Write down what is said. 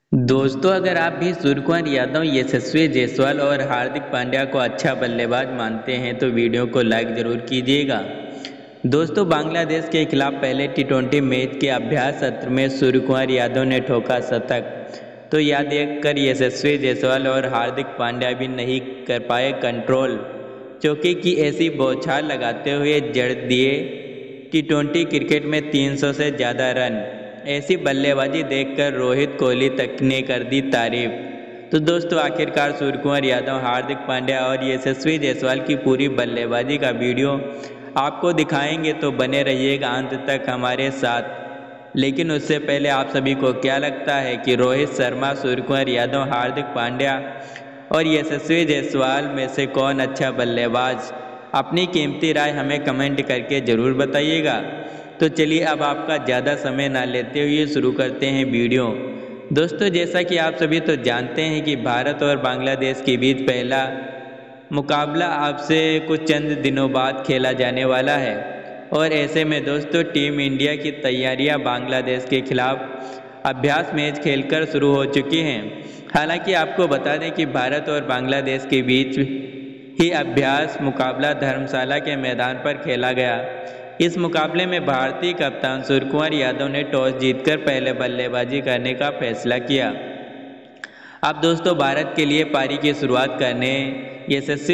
दोस्तों, अगर आप भी सूर्यकुमार यादव, यशस्वी जायसवाल और हार्दिक पांड्या को अच्छा बल्लेबाज मानते हैं तो वीडियो को लाइक ज़रूर कीजिएगा। दोस्तों, बांग्लादेश के खिलाफ पहले टी20 मैच के अभ्यास सत्र में सूर्यकुमार यादव ने ठोका शतक, तो यह देखकर यशस्वी जायसवाल और हार्दिक पांड्या भी नहीं कर पाए कंट्रोल। चौके की ऐसी बौछार लगाते हुए जड़ दिए टी20 क्रिकेट में 300 से ज़्यादा रन। ऐसी बल्लेबाजी देखकर रोहित कोहली तक ने कर दी तारीफ। तो दोस्तों, आखिरकार सूर्यकुमार यादव, हार्दिक पांड्या और यशस्वी जायसवाल की पूरी बल्लेबाजी का वीडियो आपको दिखाएंगे, तो बने रहिएगा अंत तक हमारे साथ। लेकिन उससे पहले आप सभी को क्या लगता है कि रोहित शर्मा, सूर्यकुमार यादव, हार्दिक पांड्या और यशस्वी जायसवाल में से कौन अच्छा बल्लेबाज? अपनी कीमती राय हमें कमेंट करके ज़रूर बताइएगा। तो चलिए, अब आपका ज़्यादा समय ना लेते हुए शुरू करते हैं वीडियो। दोस्तों, जैसा कि आप सभी तो जानते हैं कि भारत और बांग्लादेश के बीच पहला मुकाबला अब से कुछ चंद दिनों बाद खेला जाने वाला है। और ऐसे में दोस्तों, टीम इंडिया की तैयारियां बांग्लादेश के खिलाफ अभ्यास मैच खेलकर शुरू हो चुकी हैं। हालांकि आपको बता दें कि भारत और बांग्लादेश के बीच ही अभ्यास मुकाबला धर्मशाला के मैदान पर खेला गया। इस मुकाबले में भारतीय कप्तान सूर्यकुमार यादव ने टॉस जीतकर पहले बल्लेबाजी करने का फैसला किया। अब दोस्तों, भारत के लिए पारी की शुरुआत करने यशस्वी